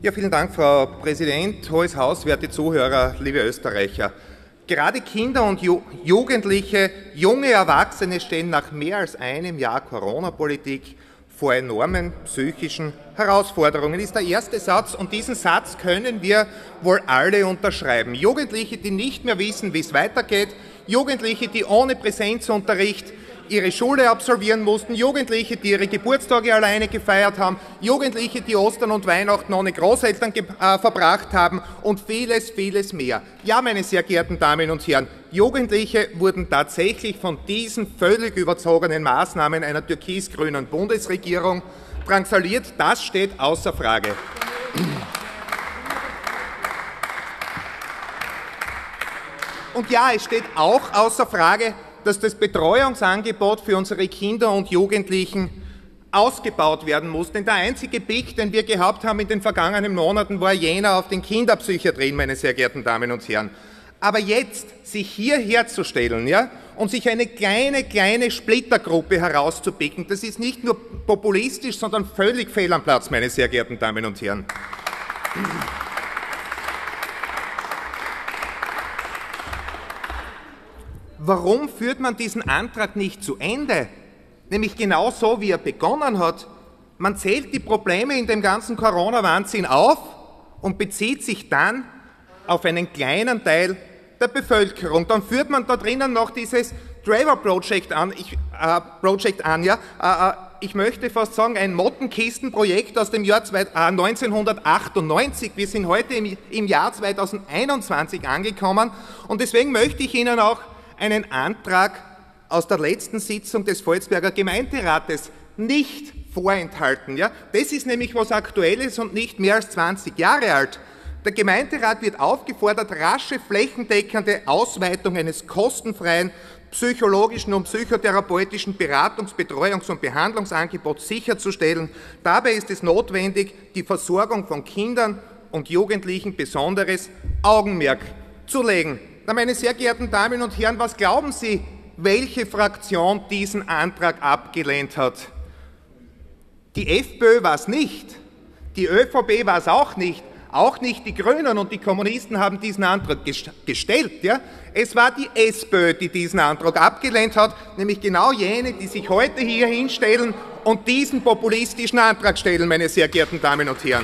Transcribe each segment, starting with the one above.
Ja, vielen Dank, Frau Präsident, Hohes Haus, werte Zuhörer, liebe Österreicher. Gerade Kinder und Jugendliche, junge Erwachsene stehen nach mehr als einem Jahr Corona-Politik vor enormen psychischen Herausforderungen, ist der erste Satz, und diesen Satz können wir wohl alle unterschreiben. Jugendliche, die nicht mehr wissen, wie es weitergeht, Jugendliche, die ohne Präsenzunterricht ihre Schule absolvieren mussten, Jugendliche, die ihre Geburtstage alleine gefeiert haben, Jugendliche, die Ostern und Weihnachten ohne Großeltern verbracht haben und vieles, vieles mehr. Ja, meine sehr geehrten Damen und Herren, Jugendliche wurden tatsächlich von diesen völlig überzogenen Maßnahmen einer türkis-grünen Bundesregierung drangsaliert. Das steht außer Frage. Und ja, es steht auch außer Frage, dass das Betreuungsangebot für unsere Kinder und Jugendlichen ausgebaut werden muss. Denn der einzige Pick, den wir gehabt haben in den vergangenen Monaten, war jener auf den Kinderpsychiatrien, meine sehr geehrten Damen und Herren. Aber jetzt sich hierher zu stellen, ja, und sich eine kleine Splittergruppe herauszupicken, das ist nicht nur populistisch, sondern völlig fehl am Platz, meine sehr geehrten Damen und Herren. Warum führt man diesen Antrag nicht zu Ende? Nämlich genau so, wie er begonnen hat. Man zählt die Probleme in dem ganzen Corona-Wahnsinn auf und bezieht sich dann auf einen kleinen Teil der Bevölkerung. Dann führt man da drinnen noch dieses Trevor Project an. Ich möchte fast sagen, ein Mottenkistenprojekt aus dem Jahr 1998. Wir sind heute im Jahr 2021 angekommen und deswegen möchte ich Ihnen auch einen Antrag aus der letzten Sitzung des Volzberger Gemeinderates nicht vorenthalten. Ja? Das ist nämlich was Aktuelles und nicht mehr als 20 Jahre alt. Der Gemeinderat wird aufgefordert, rasche flächendeckende Ausweitung eines kostenfreien psychologischen und psychotherapeutischen Beratungs-, Betreuungs- und Behandlungsangebots sicherzustellen. Dabei ist es notwendig, die Versorgung von Kindern und Jugendlichen besonderes Augenmerk zu legen. Na, meine sehr geehrten Damen und Herren, was glauben Sie, welche Fraktion diesen Antrag abgelehnt hat? Die FPÖ war es nicht, die ÖVP war es auch nicht die Grünen und die Kommunisten haben diesen Antrag gestellt. Ja? Es war die SPÖ, die diesen Antrag abgelehnt hat, nämlich genau jene, die sich heute hier hinstellen und diesen populistischen Antrag stellen, meine sehr geehrten Damen und Herren.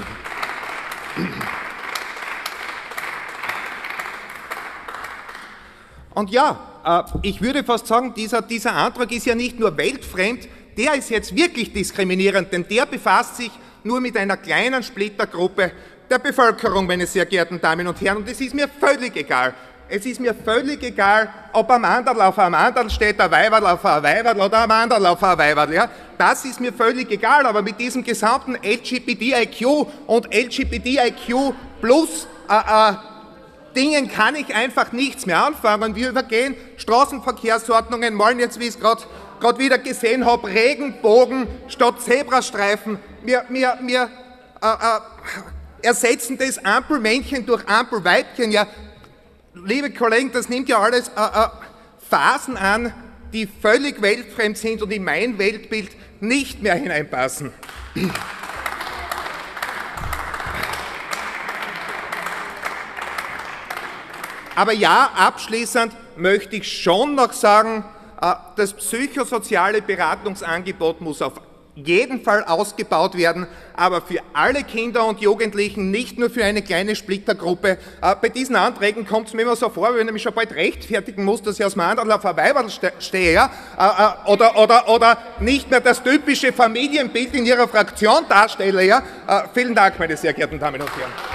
Und ja, ich würde fast sagen, dieser Antrag ist ja nicht nur weltfremd, der ist jetzt wirklich diskriminierend, denn der befasst sich nur mit einer kleinen Splittergruppe der Bevölkerung, meine sehr geehrten Damen und Herren, und es ist mir völlig egal. Es ist mir völlig egal, ob am Anderl auf einem Anderl steht, ein Weiberl auf ein Weiberl oder am Anderl auf ein Weiberl. Ja? Das ist mir völlig egal, aber mit diesem gesamten LGBTIQ und LGBTIQ plus Dingen kann ich einfach nichts mehr anfangen. Wir übergehen Straßenverkehrsordnungen, malen jetzt, wie ich es gerade wieder gesehen habe, Regenbogen statt Zebrastreifen. Wir ersetzen das Ampelmännchen durch Ampelweibchen. Ja, liebe Kollegen, das nimmt ja alles Phasen an, die völlig weltfremd sind und in mein Weltbild nicht mehr hineinpassen. Aber ja, abschließend möchte ich schon noch sagen, das psychosoziale Beratungsangebot muss auf jeden Fall ausgebaut werden, aber für alle Kinder und Jugendlichen, nicht nur für eine kleine Splittergruppe. Bei diesen Anträgen kommt es mir immer so vor, wenn ich mich schon bald rechtfertigen muss, dass ich aus dem Anderl auf ein Weiberl stehe, ja? Oder nicht mehr das typische Familienbild in Ihrer Fraktion darstelle. Ja? Vielen Dank, meine sehr geehrten Damen und Herren.